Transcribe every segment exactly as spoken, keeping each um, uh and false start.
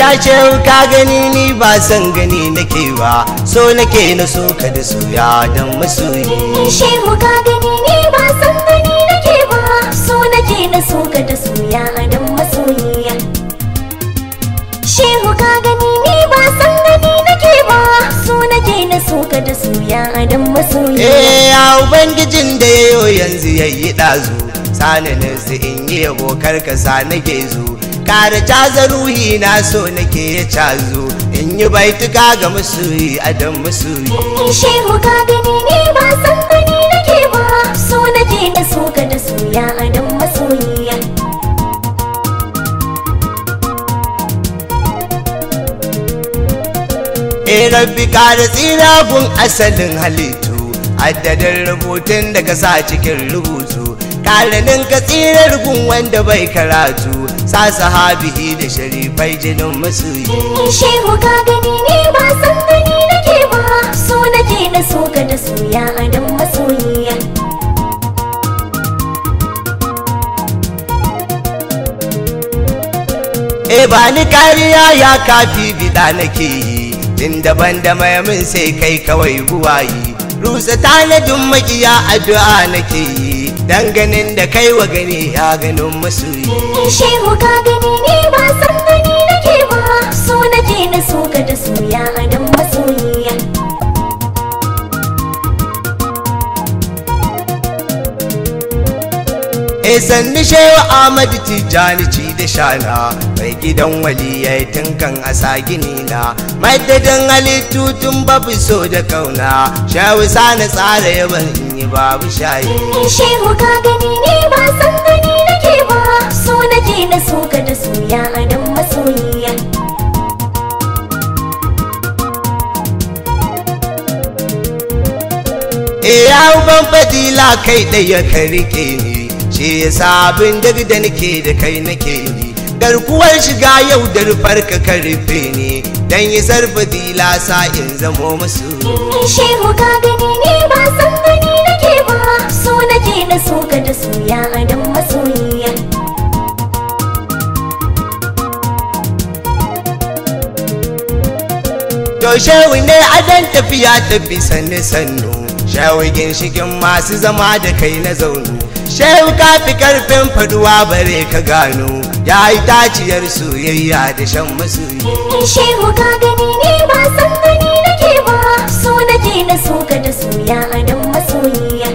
ya Shehu ka gani ni ba san gani nake ba, so nake na so ka da soya dan masoyi. Shehu ka gani ni ba san gani nake ba, so nake na so ka da soya dan masoyi. Shehu ka gani ni ba san gani nake ba, so nake na so ka da soya dan masoyi. Eh ya ubangijin da yayo yanzu yayi dazu, sananin su in yi yabo karkasa nake zo. Kare caza ruhi na so nake ya cazo, in yi baituka ga masoyi adam masoyi. Shehu ka gani ni ba san gani nake ba, so nake na so ka da soya adam masoyi. Eh rabbi kare tsira gun asalin halittu, addadin rubutun da ka sa cikin rubutu. Kalanin ka tsirar gun wanda bai karatu, sa sahabihi da sharifai jinin masoyi. Shehu ka gani ni ba san gani nake ba, so nake na so ka da soya dan masoyi. E ba ni kariya ya kafi bida nake yi, tun daban da mayamin sai kai kawai buwayi. Rusa tanadin makiya addu'a nake yi, danganin da kai wa gani ya ganin masoyi. Shehu ka gani ni ba san gani nake ba, so nake na so ka da soya dan masoyi. E sanni Shehu Ahmadu Tijjani ci da shana, mai gidan waliyai tun kan asa gini na. Madadin halittu tun babu so da kauna, Shehu sana tsara yaban in yi babu shayi. Shehu ka gani ni ba san gani nake ba, so nake na so ka da soya dan masoyi. E ya uban fadila kai ɗaya ka rike ni, shi yasa abin da da nake da kai nake ni. Garkuwar shiga yau da rufar ka ka rufe ni, dan yi fadila sa in zamo masu. Shehu ka gani ni ba san gani nake ba, so nake na so ka da soya dan masoyi. To Shehu ne adan tafiya tafi sannu sannu, Shehu ginshikin masu zama da kai na zaunu. Shehu ka fi karfin faduwa bare ka gano, ya yi taciyar soyayya da shan masoyi. Shehu ka gani ni ba san gani nake ba, so nake na so ka da soya dan masoyi.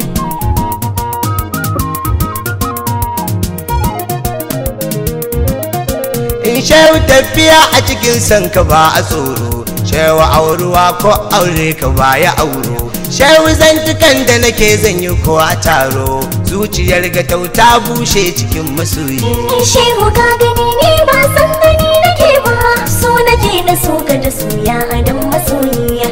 In Shehu tafiya a cikin sanka ba a tsoro, Shehu auruwa ko aure ka ba ya auro. Shehu zantukan da nake zan yi ko a taro, zuciyar ga tauta bushe cikin masoyi. Shehu ka gani ni ba san gani nake ba, so nake na so ka da soya dan masoyi.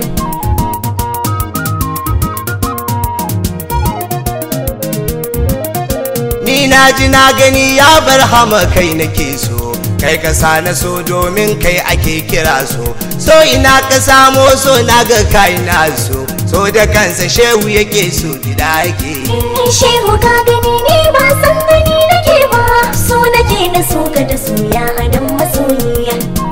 Ni na ji na gani ya bar hama kai nake so, kai ka sa na so domin kai ake kira so. So ina ka samo so na ga kai na so, so da kansa Shehu yake so gida yake. Shehu ka gani ni ba san gani nake ba, so nake na so ka da soya dan masoyi.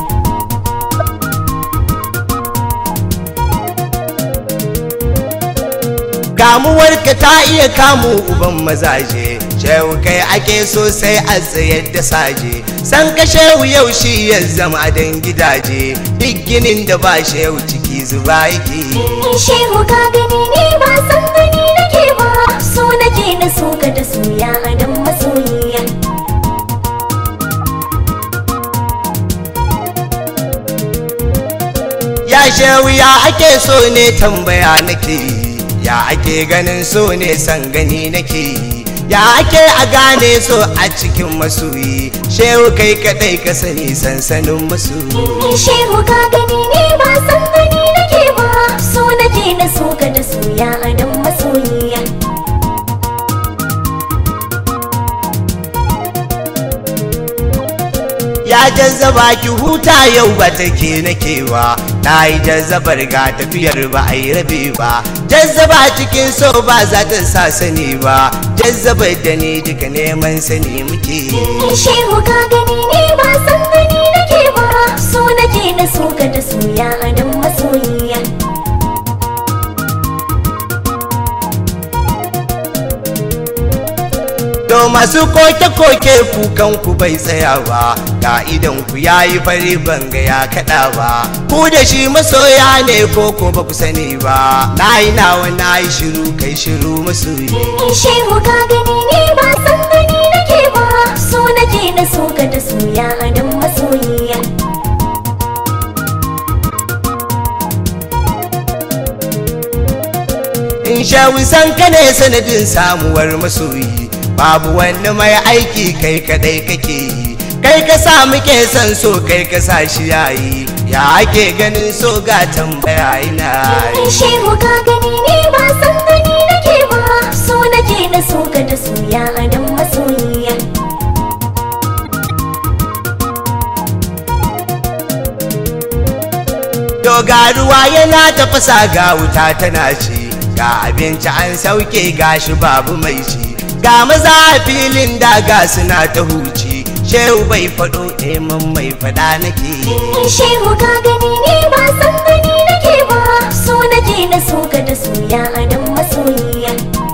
Kamuwarka ta iya kamu uban mazaje, Shehu kai ake so sai a tsayar da saje. San ka Shehu yau shi ya zama dan gidaje, duk ginin da ba Shehu ciki zuba yake. Shehu ka gani ni ba san gani nake ba, so nake na so ka da soya dan masoyi. Ya Shehu ya ake so ne tambaya nake yi, ya ake ganin so ne san gani nake yi, ya ake a gane so a cikin masoyi. Shehu kai kadai ka sani sansanin masoyi. Shehu ka gani ni ba san gani nake ba, so nake na so ka da soya dan masoyi. Ya jazzaba ki huta yau ba take nake ba, na yi jazzabar ga tafiyar ba a yi rabe ba. Jazzaba cikin so ba za ta sa sani ba, jazzabar da ni duka neman sani muke. Shehu ka gani ni ba san gani nake ba, so na so ka da soya a dan masoyiya. To masu koke-koke kukan ku bai tsaya ba, ga idan ku yayi fari banga ya kaɗa ba, ku da shi masoya ne ko ko ba ku sani ba, na yi nawa na yi shiru kai shiru masoyi. Shehu ka gani ni ba san gani nake ba, so nake na so ka da soya a dan masoyiya. In Shehu san ka ne sanadin samuwar masoyi, babu wani mai aiki kai kadai kake yi, kai ka sa muke son so kai ka sa shi yayi, ya ake ganin so ga tambaya ina yi. Shehu ka gani ni ba san gani nake ba, so nake na so ka da soya a dan masoyiya. To ga ruwa yana tafasa ga wuta tana ci, ga abinci an sauke gashi babu mai ci, ga maza a filin daga suna ta huci, Shehu bai faɗo neman mai faɗa nake. Shehu ka gani ni ba san gani nake ba, so nake na so ka da soya a dan masoyiya.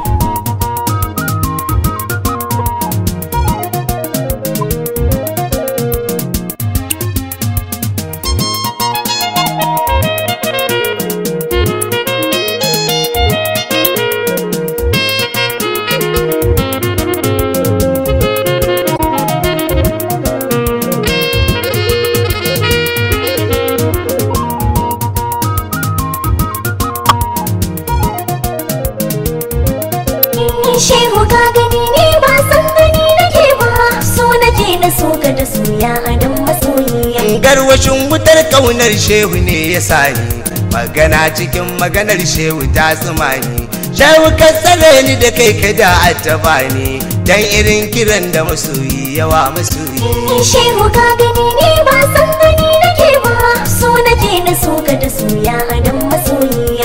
Shehu ka gani ni ba san gani nake ba, so nake na so ka da soya a dan masoyiya. Garwashin wutar ƙaunar Shehu ne ya sani, magana cikin maganar Shehu ta tsumani, Shehu ka tsare ni da kai kada a taba ni, dan irin kiran da masoyi yawa masoyi. Shehu ka gani ni ba san gani nake ba, so nake na so ka da soya a dan masoyiya.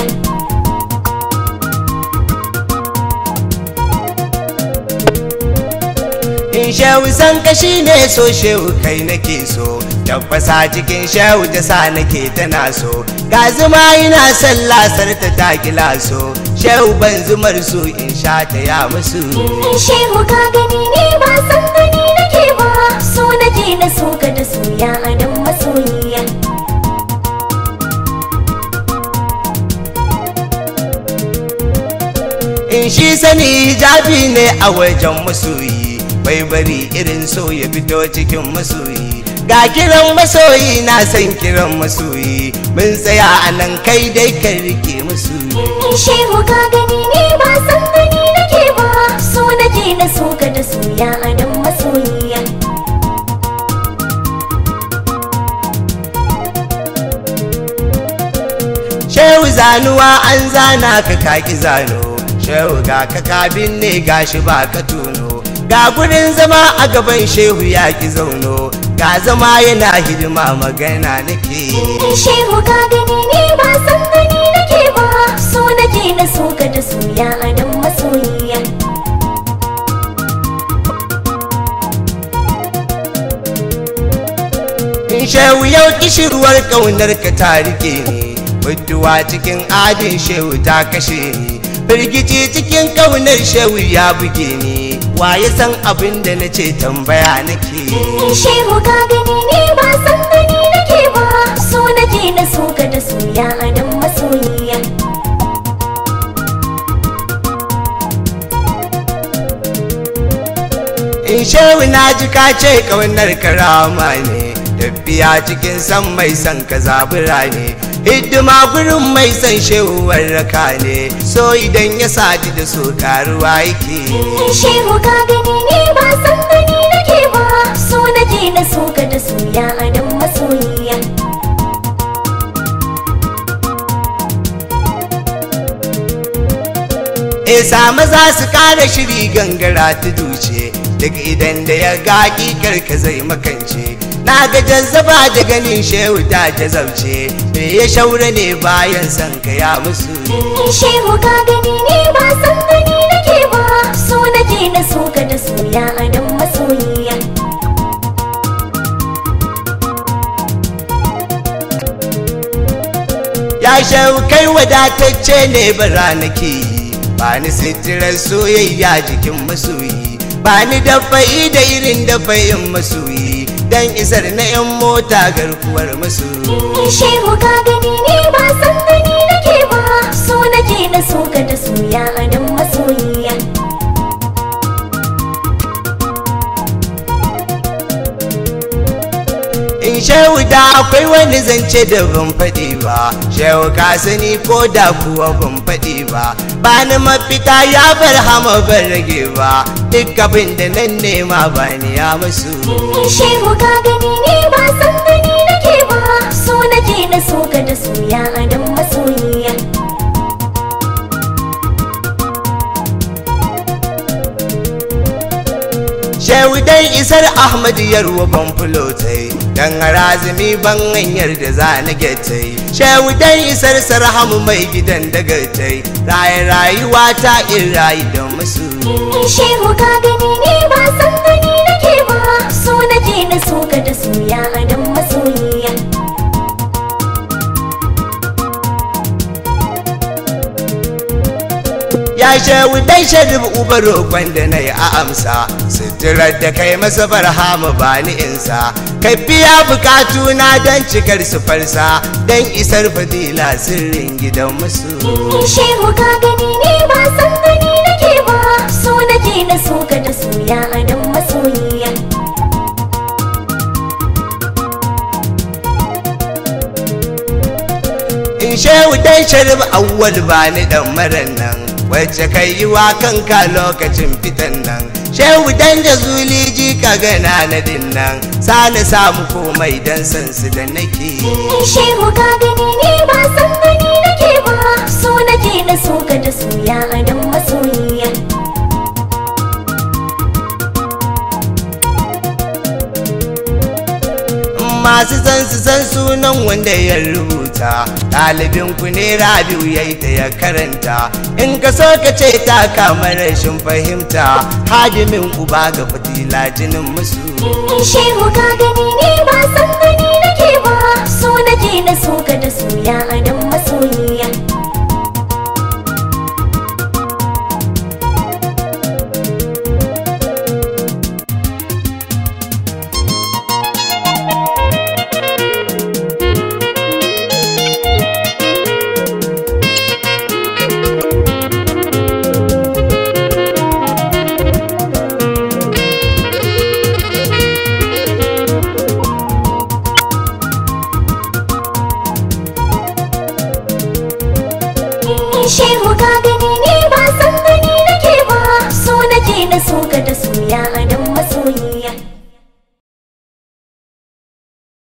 In Shehu san ka shi ne so Shehu kai nake so, tabbasa cikin Shehu ta sa nake tana so, ga zuma ina son lasar ta ta kila so, Shehu ban zumar so in sha ta ya musu. Shehu ka gani ni ba san gani nake ba, so nake na so ka da soya a dan masoyiya. In shi sani hijabi ne a wajen masoyi, bai bari irin so ya fito cikin masoyi, ga kiran masoyi na san kiran masoyi, mun tsaya a nan kai dai ka rike masoyi. Shehu ka gani ni ba san gani nake ba, so nake na so ka da soya a dan masoyiya. Shehu zanuwa an zana ka kaki zano, Shehu ga ka kabin ne gashi ba ka tono, ga gurin zama a gaban Shehu ya ki zauno, ga zama yana hidima magana nake. Shehu ka gani ni ba san gani nake ba, so nake na so ka da soya a dan masoyiya. In Shehu yau kishirwar kaunar ka ta rike ni, budduwa cikin adin Shehu ta kashe ni, firgici cikin kaunar Shehu ya buge ni, wa ya san abin da na ce tambaya nake. Shehu ka gani ni ba san gani nake ba, so nake na so ka da soya a dan masoyiya. In Shehu na ji ka ce kaunar karama ne, tafiya cikin san mai san ka zabura ne, hidima gurin mai san Shehu warraka ne, so idan ya sati da so karuwa yake. Shehu ka gani ni ba san gani nake ba, so nake na so ka da soya a dan masoyiya. Isa maza su kara shiri gangara ta duce, duk idan da ya ga kikar ka zai makance, na ga jazzaba da ganin Shehu ta jazabce, me ya shaura ne bayan san ka ya musu. Shehu ka gani ni ba san gani nake ba, so nake na so ka da soya a dan masoyiya. shehu kai wadatacce ne bara nake ba ni sitirar soyayya jikin masoyi ba ni dafa'i da irin dafa'in masoyi dan isar na yan mota garkuwar masoyi. Shehu ka gani ni ba san gani nake ba, so nake na so ka da soya dan masoyiya. In shehu da akwai wani zance da ban faɗi ba, shehu ka sani ko da kuwa ban faɗi ba, ba ni mafita ya bar hama ban rage ba, duk abin da nan nema ba ni ya masu. Shehu ka gani ni ba san gani nake ba, so nake na so ka da soya dan masoyiya. Shehu dai isar Ahmad yarwa ban fulotai, dan harazimi ban hanyar da za na getai. Shehu dai isar sarhamu mai gidan daga tai, raye rayuwa ta in rayu da musu. Shehu ka gani ni ba san gani nake ba, so nake na so ka da soya dan masoyiya. Ya shehu dai sharif uba roƙon da na yi a amsa, suturar da kai masa barhama ba ni insa, kai biya bukatuna don cikar su farsa, don isar fadila sirrin gidan musu. Shehu ka gani ni ba san gani nake ba, so nake na so ka da soya dan masoyiya. In shehu dai sharif awwal ba ni dan maran nan, wacce kai yi wa kanka lokacin fitan nan. Shehu dan jazuli ji ka gana na din nan, sani samu komai dan san su da nake. Shehu ka gani ni ba san gani nake ba, so nake na so ka da soya dan masoyiya. Masu san su san sunan wanda ya rubuta, ɗalibin ku ne Rabiu yayi ta ya karanta, in ka so ka ce ta kama rashin fahimta, hadimin uba ga fitila jinin musu. Shehu ka gani ni ba san gani nake ba, so nake na so ka da soya dan masoyiya. Shehu ka gani ni ba san gani nake ba, so nake na so ka da soya dan